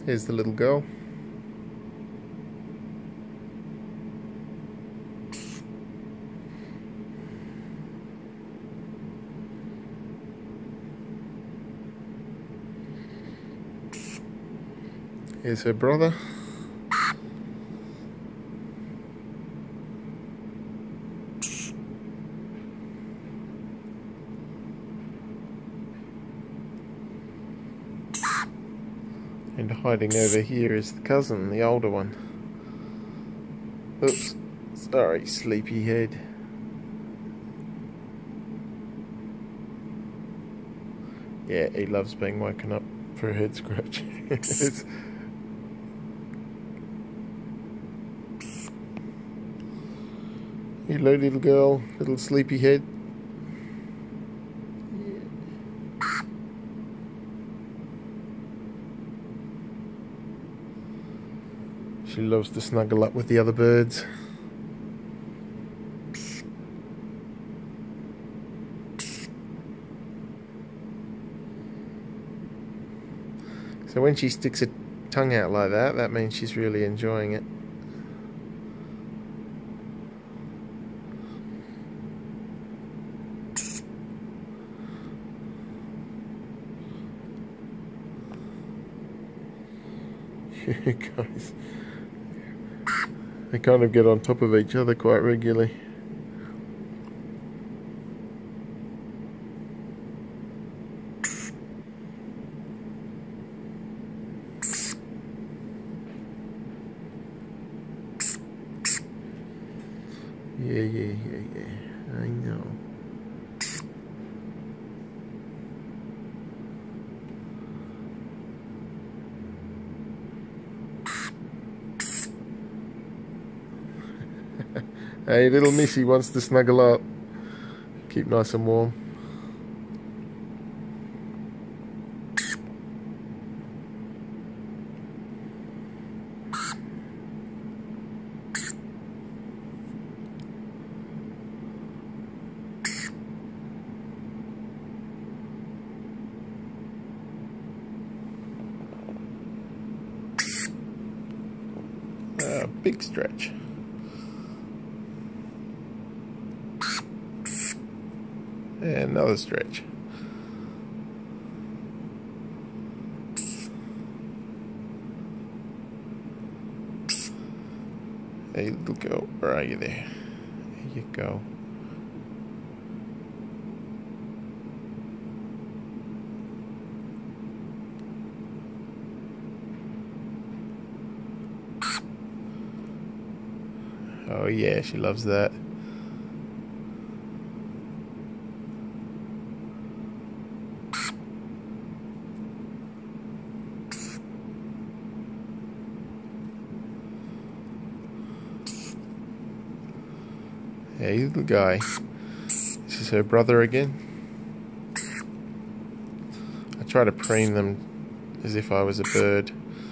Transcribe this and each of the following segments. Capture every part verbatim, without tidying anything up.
Here's the little girl. Here's her brother. And hiding over here is the cousin, the older one. Oops, sorry, sleepyhead. Yeah, he loves being woken up for a head scratch. Hello, little girl, little sleepyhead. She loves to snuggle up with the other birds. So when she sticks her tongue out like that, that means she's really enjoying it. Guys, they kind of get on top of each other quite regularly. Yeah, yeah, yeah, yeah, I know. Hey, little Missy wants to snuggle up. Keep nice and warm. Ah, big stretch. And another stretch. Hey, little girl, where are you there? There you go. Oh yeah, she loves that. Hey, little guy. This is her brother again. I try to preen them as if I was a bird.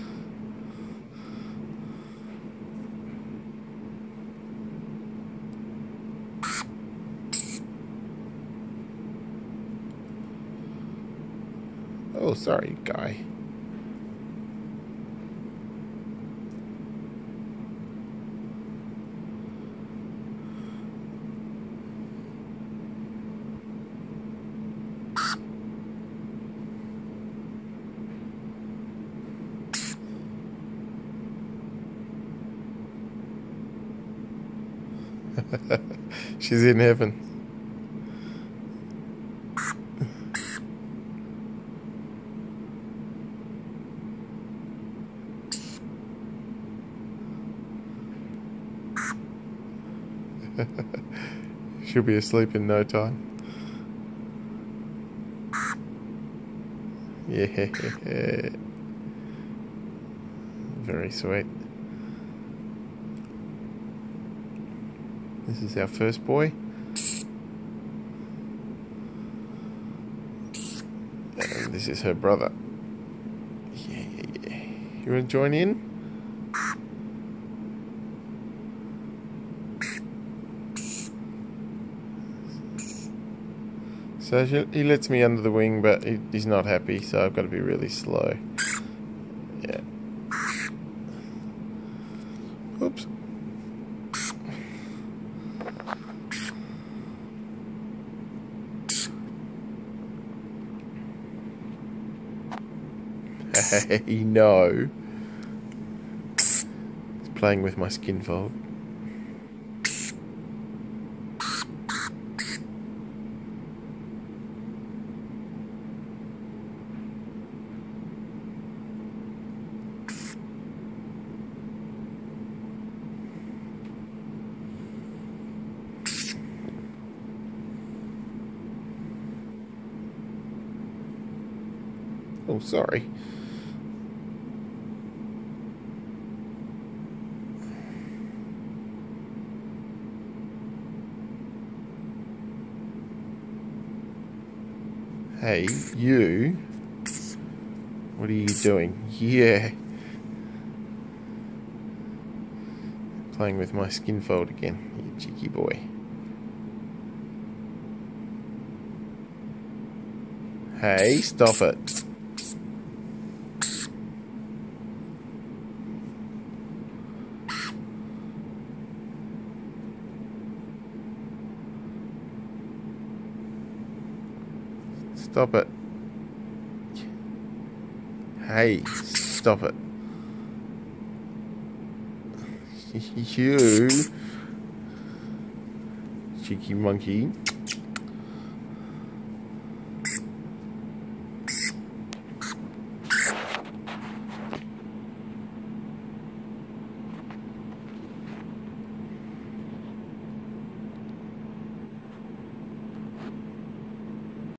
Oh, sorry, guy. She's in heaven. She'll be asleep in no time. Yeah, very sweet. This is our first boy. And this is her brother. Yeah, yeah, yeah. You want to join in? So he lets me under the wing, but he, he's not happy, so I've got to be really slow. Yeah. Hey, no. It's playing with my skin fold. Oh, sorry. Hey, you. What are you doing? Yeah. Playing with my skin fold again, you cheeky boy. Hey, stop it. Stop it. Hey, stop it. You cheeky monkey.